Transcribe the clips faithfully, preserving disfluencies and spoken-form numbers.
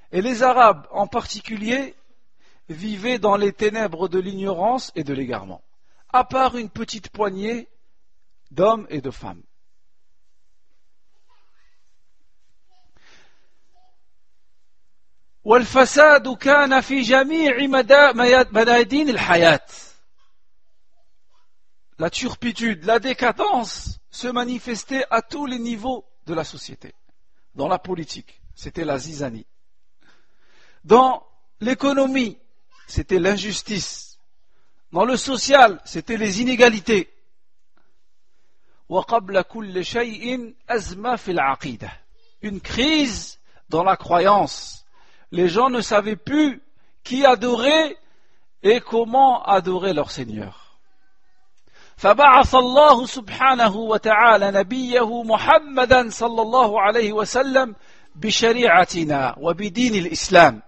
Et les Arabes en particulier vivaient dans les ténèbres de l'ignorance et de l'égarement, à part une petite poignée d'hommes et de femmes. والفساد كان في جميع ميادين الحياة. La turpitude, la décadence se manifestait à tous les niveaux de la société. Dans la politique, c'était la zizanie. Dans l'économie, c'était l'injustice. Dans le social, c'était les inégalités. وقبل كل شيء أزمة في العقيدة. Une crise dans la croyance. Les gens ne savaient plus qui adorer et comment adorer leur Seigneur. فبعث الله سبحانه وتعالى نبيه محمدا صلى الله عليه وسلم بشريعتنا وبدين الإسلام.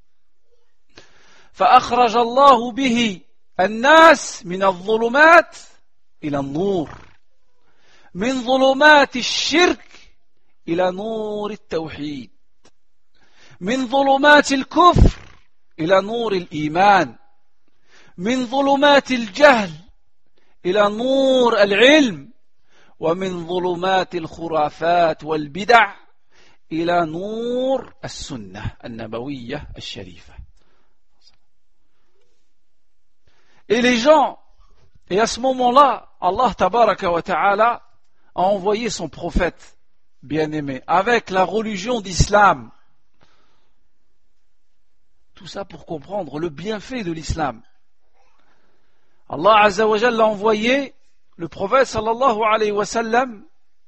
فأخرج الله به الناس من الظلمات إلى النور، من ظلمات الشرك إلى نور التوحيد، من ظلمات الكفر إلى نور الإيمان، من ظلمات الجهل إلى نور العلم، ومن ظلمات الخرافات والبدع إلى نور السنة النبوية الشريفة. Et les gens, et à ce moment-là, Allah tabaraka wa ta'ala a envoyé son prophète bien-aimé avec la religion d'islam. Tout ça pour comprendre le bienfait de l'islam. Allah Azza wa Jalla a envoyé le prophète sallallahu alayhi wa sallam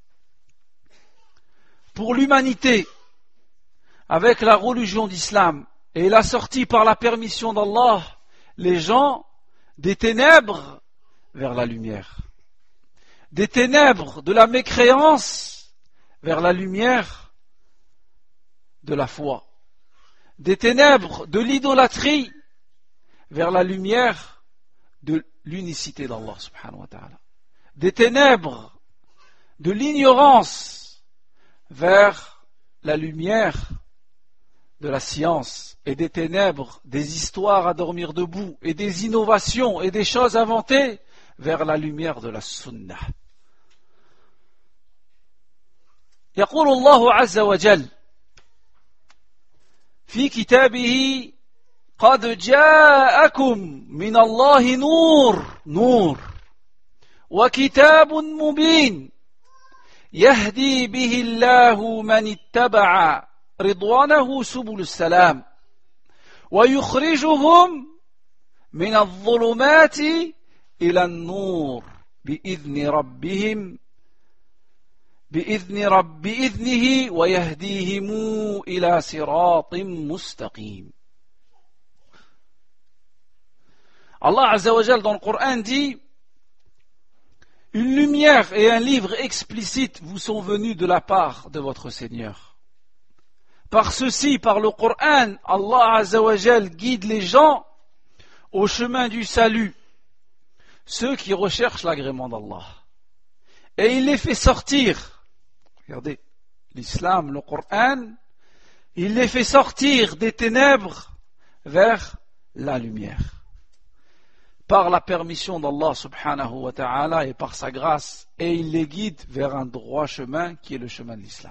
pour l'humanité avec la religion d'islam, et il a sorti par la permission d'Allah les gens des ténèbres vers la lumière, des ténèbres de la mécréance vers la lumière de la foi, des ténèbres de l'idolâtrie vers la lumière de l'unicité d'Allah subhanahu wa ta'ala, des ténèbres de l'ignorance vers la lumière de la science, et des ténèbres des histoires à dormir debout, et des innovations et des choses inventées vers la lumière de la sunnah. يقول الله عز وجل في كتابه قد جاءكم من الله نور نور وكتاب مبين يهدي به الله من اتبع رضوانه سبل السلام ويخرجهم من الظلمات إلى النور بإذن ربهم بإذن رب بإذنه ويهديهم إلى صراط مستقيم. Allah Azza wa Jal dans le Coran dit: une lumière et un livre explicite vous sont venus de la part de votre Seigneur. Par ceci, par le Coran, Allah Azza wa Jal guide les gens au chemin du salut, ceux qui recherchent l'agrément d'Allah. Et il les fait sortir, regardez, l'islam, le Coran, il les fait sortir des ténèbres vers la lumière. Par la permission d'Allah subhanahu wa ta'ala et par sa grâce, et il les guide vers un droit chemin qui est le chemin de l'islam.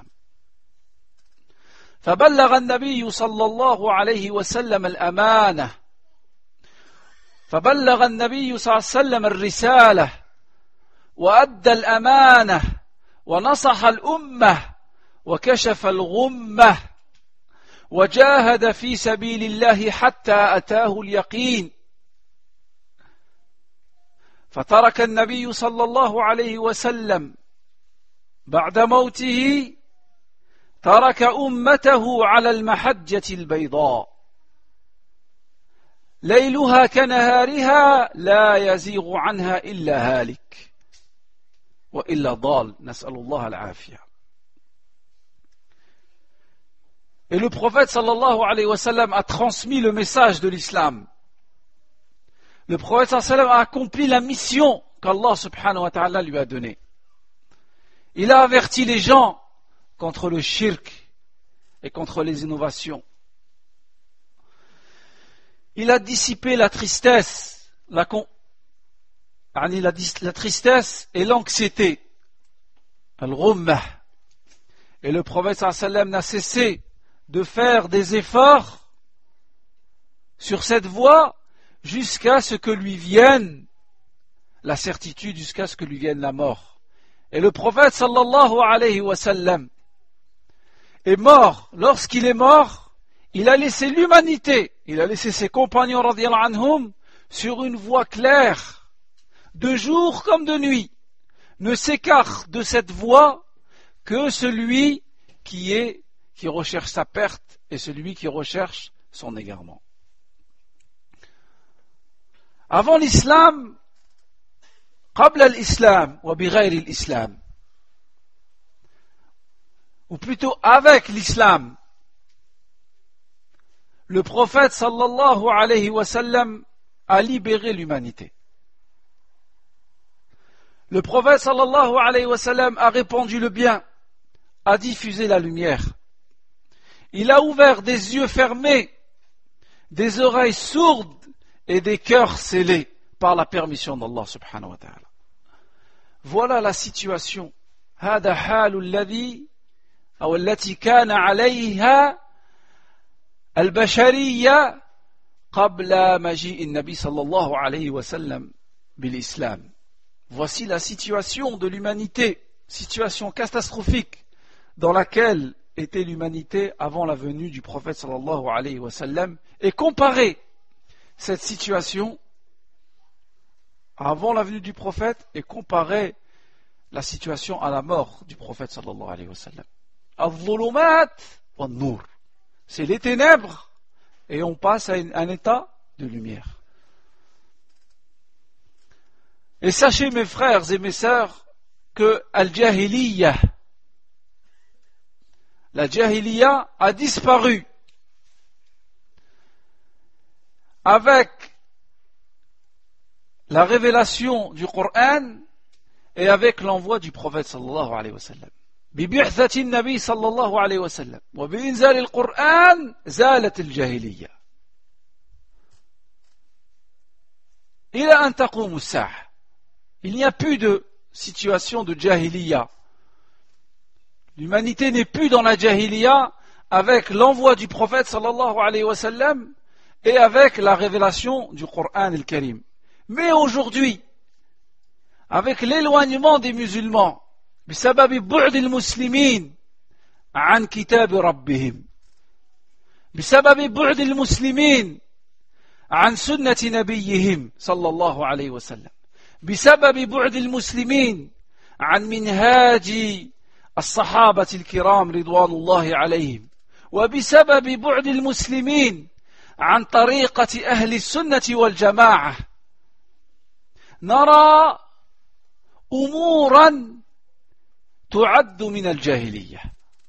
فبلغ النبي صلى الله عليه وسلم الأمانة فبلغ النبي صلى الله عليه وسلم الرسالة وأدى الأمانة ونصح الأمة وكشف الغمة وجاهد في سبيل الله حتى أتاه اليقين. فترك النبي صلى الله عليه وسلم بعد موته ترك أمته على المحجة البيضاء ليلها كنهارها لا يزيغ عنها إلا هالك وإلا ضال نسأل الله العافية. Et le prophète sallallahu alayhi wa sallam a transmis le message de l'islam. Le prophète sallallahu alayhi wa sallam a accompli la mission qu'Allah subhanahu wa ta'ala lui a donnée. Il a averti les gens contre le shirk et contre les innovations. il a dissipé la tristesse, la, con... la, la tristesse et l'anxiété. Al-Ghummah. Et le prophète sallallahu alayhi wa sallam n'a cessé de faire des efforts sur cette voie jusqu'à ce que lui vienne la certitude, jusqu'à ce que lui vienne la mort. Et le prophète sallallahu alayhi wa sallam est mort. Lorsqu'il est mort, il a laissé l'humanité, il a laissé ses compagnons radiyallahu anhum sur une voie claire, de jour comme de nuit. Ne s'écarte de cette voie que celui qui est, qui recherche sa perte et celui qui recherche son égarement. Avant l'islam, قبل الإسلام وبغير الإسلام, ou plutôt avec l'islam, le prophète sallallahu alayhi wa sallam a libéré l'humanité. Le prophète sallallahu alayhi wa sallam a répandu le bien, a diffusé la lumière. Il a ouvert des yeux fermés, des oreilles sourdes et des cœurs scellés par la permission d'Allah subhanahu wa ta'ala. Voilà la situation. هذا حال الذي أو التي كان عليها البشرية قبل مجيء النبي صلى الله عليه وسلم بالإسلام. Voici la situation de l'humanité, situation catastrophique dans laquelle était l'humanité avant la venue du prophète sallallahu alayhi wa sallam, et comparer cette situation avant la venue du prophète et comparer la situation à la mort du prophète sallallahu alayhi wa sallam. Al-dhulumat wal-nur. C'est les ténèbres et on passe à un état de lumière. Et sachez mes frères et mes sœurs que Al-Jahiliyyah, la Jahiliyyah a disparu avec la révélation du Coran et avec l'envoi du prophète sallallahu alayhi wa sallam. ببعثة النبي صلى الله عليه وسلم وبإنزال القرآن زالت الجاهلية إلى أن تقوم الساعة. Il n'y a plus de situation de jahiliya. L'humanité n'est plus dans la jahiliya avec l'envoi du prophète sallallahu alayhi wa sallam et avec la révélation du Coran al-Karim. Mais aujourd'hui, avec l'éloignement des musulmans, بسبب بعد المسلمين عن كتاب ربهم، بسبب بعد المسلمين عن سنة نبيهم صلى الله عليه وسلم، بسبب بعد المسلمين عن منهاج الصحابة الكرام رضوان الله عليهم، وبسبب بعد المسلمين عن طريقة أهل السنة والجماعة، نرى أمورا تعد من الجاهلية.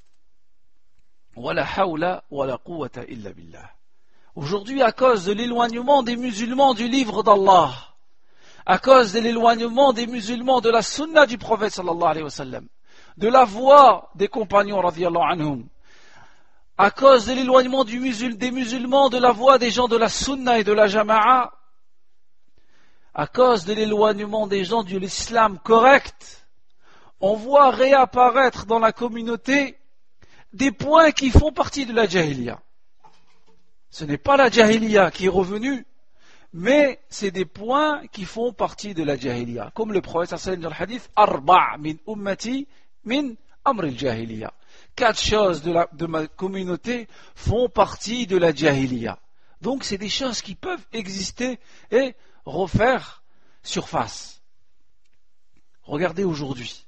ولا حول ولا قوة إلا بالله. Aujourd'hui, à cause de l'éloignement des musulmans du livre d'Allah, à cause de l'éloignement des musulmans de la sunna du prophète sallallahu alayhi wa sallam, de la voix des compagnons radiyallahu anhum, à cause de l'éloignement du musul, des musulmans de la voix des gens de la sunna et de la jama'a, à cause de l'éloignement des gens de l'islam correct, on voit réapparaître dans la communauté des points qui font partie de la jahiliya. Ce n'est pas la jahiliya qui est revenue, mais c'est des points qui font partie de la jahiliya. Comme le prophète sallallahu alayhi wa sallam dans le hadith, Arba' min ummati min amr al-jahiliya. Quatre choses de, la, de ma communauté font partie de la jahiliya. Donc c'est des choses qui peuvent exister et refaire surface. Regardez aujourd'hui.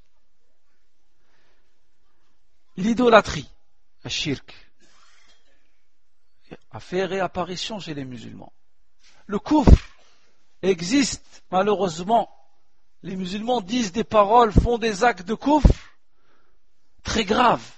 L'idolâtrie, le shirk, a fait réapparition chez les musulmans. Le kufr existe, malheureusement. Les musulmans disent des paroles, font des actes de kufr très graves.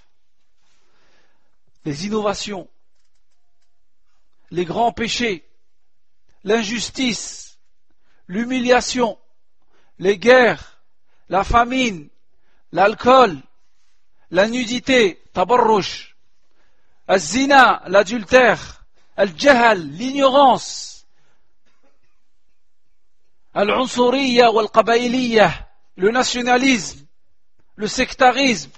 Les innovations, les grands péchés, l'injustice, l'humiliation, les guerres, la famine, l'alcool, la nudité, tabarrush, al-zina, l'adultère, al-jahal, l'ignorance, al-unsuriyya wal-qabailiyya, le nationalisme, le sectarisme,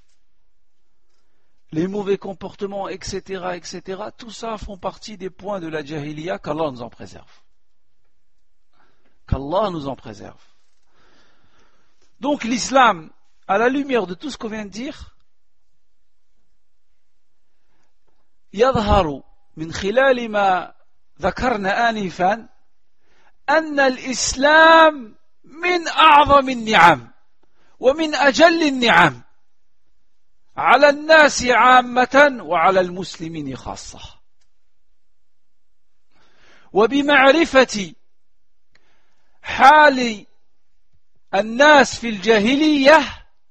les mauvais comportements, et cetera, et cetera. Tout ça font partie des points de la jahiliya, qu'Allah nous en préserve. Qu'Allah nous en préserve. Donc l'islam, à la lumière de tout ce qu'on vient de dire, يظهر من خلال ما ذكرنا آنفا أن الإسلام من أعظم النعم ومن أجل النعم على الناس عامة وعلى المسلمين خاصة. وبمعرفة حال الناس في الجاهلية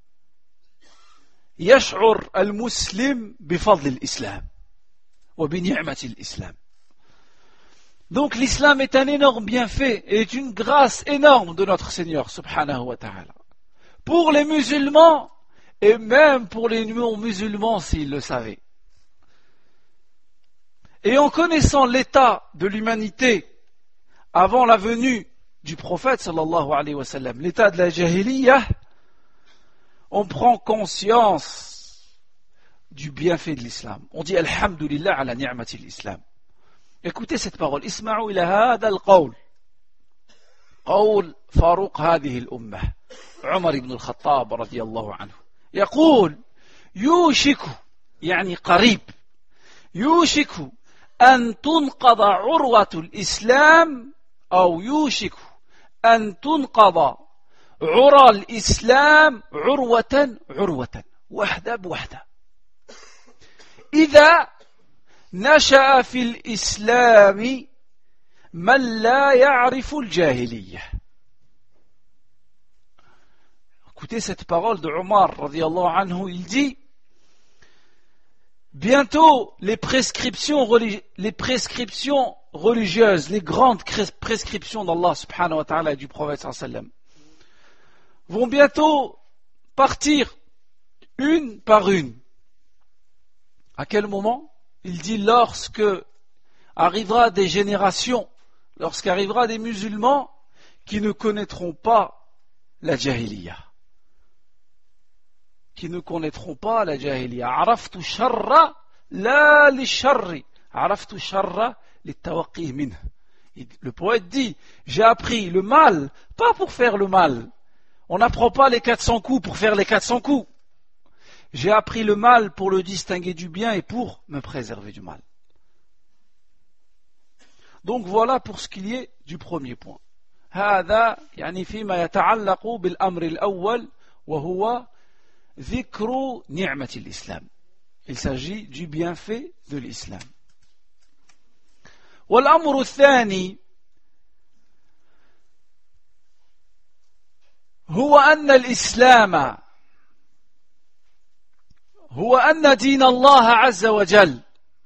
يشعر المسلم بفضل الإسلام وبنعمة الإسلام. Donc l'islam est un énorme bienfait et est une grâce énorme de notre Seigneur subhanahu wa ta'ala. Pour les musulmans et même pour les non-musulmans s'ils le savaient. Et en connaissant l'état de l'humanité avant la venue du prophète sallallahu alayhi wa sallam, l'état de la jahiliya, on prend conscience du bienfait de l'islam. On dit alhamdulillah ala ni'mati l'islam. Écoutez cette parole. Isma'u ila hada al-qawl. Qawl Farouq hadhihi al-ummah. Umar ibn al-Khattab radiyallahu anhu. يقول يوشك يعني قريب يوشك أن تنقض عروة الإسلام أو يوشك أن تنقض عرى الإسلام عروة عروة وحدة بوحدة إذا نشأ في الإسلام من لا يعرف الجاهلية. Écoutez cette parole de Omar radiyallahu anhu, il dit bientôt les prescriptions, religi- les prescriptions religieuses, les grandes prescriptions d'Allah subhanahu wa ta'ala et du prophète sallallahu alayhi wa sallam vont bientôt partir une par une. À quel moment? Il dit lorsque arrivera des générations, lorsqu'arrivera des musulmans qui ne connaîtront pas la jahiliya. Qui ne connaîtront pas la jahiliya. Araftu sharra la li sharri. Araftu sharra li tawaqih minh. Le poète dit, j'ai appris le mal, pas pour faire le mal. On n'apprend pas les quatre cents coups pour faire les quatre cents coups. J'ai appris le mal pour le distinguer du bien et pour me préserver du mal. Donc voilà pour ce qu'il y est du premier point. هذا يعني فيما يتعلق بالأمر الأول وهو ذكر نعمة الإسلام. Il s'agit du bienfait de l'islam. والأمر الثاني هو أن الإسلام هو أن دين الله عز وجل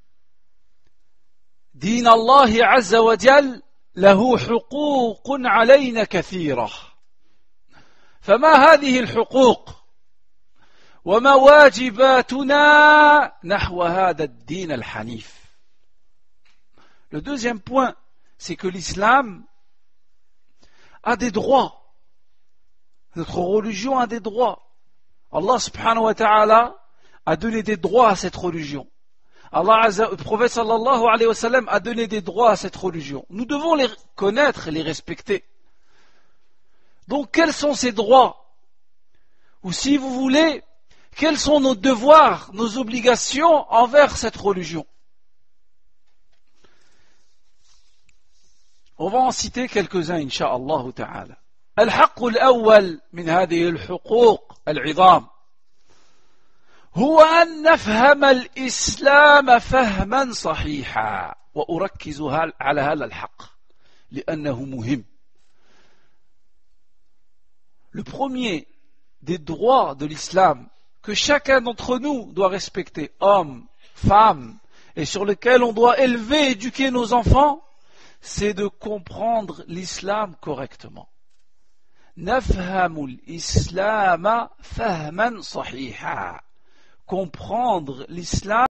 دين الله عز وجل له حقوق علينا كثيرة. فما هذه الحقوق وما واجباتنا نحو هذا الدين الحنيف. Le deuxième point, c'est que l'islam a des droits. Notre religion a des droits. Allah subhanahu wa ta'ala a donné des droits à cette religion. Allah Azza, le prophète sallallahu alayhi wa sallam a donné des droits à cette religion. Nous devons les connaître et les respecter. Donc quels sont ces droits? Ou si vous voulez, quels sont nos devoirs, nos obligations envers cette religion? On va en citer quelques-uns, incha'Allah ta'ala. الحق الأول من هذه الحقوق العظام هو أن نفهم الإسلام فهما صحيحا وأركز على هذا الحق لأنه مهم. Le premier des droits de l'islam que chacun d'entre nous doit respecter, hommes, femmes, et sur lequel on doit élever et éduquer nos enfants, c'est de comprendre l'islam correctement. نفهم الإسلام فهما صحيحا. Comprendre l'islam